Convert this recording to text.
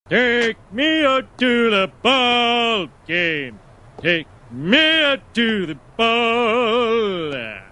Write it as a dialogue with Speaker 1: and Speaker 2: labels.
Speaker 1: Take me out to the ball game. Take me out to the ball.